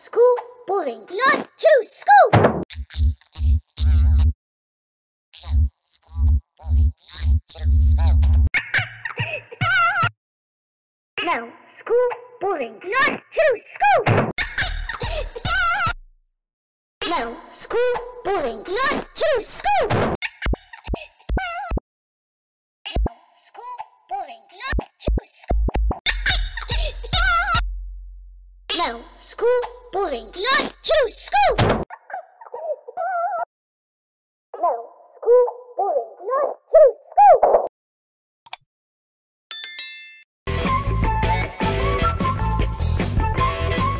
school boring. Not to school. No, school boring. Not to school. No, school boring. Not to school. No, school boring. Not to school. No, school boring. Not to school.